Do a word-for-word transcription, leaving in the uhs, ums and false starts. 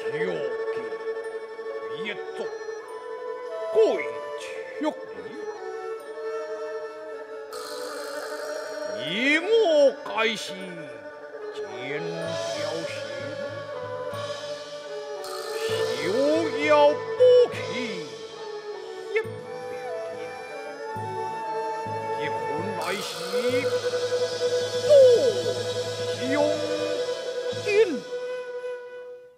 学给一族贵出礼，以我该是见雕仙，逍遥不起一别天，一困来兮。